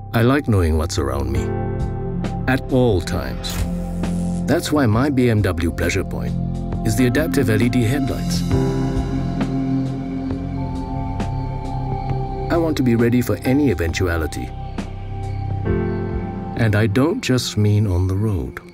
I like knowing what's around me, at all times. That's why my BMW pleasure point is the adaptive LED headlights. I want to be ready for any eventuality. And I don't just mean on the road.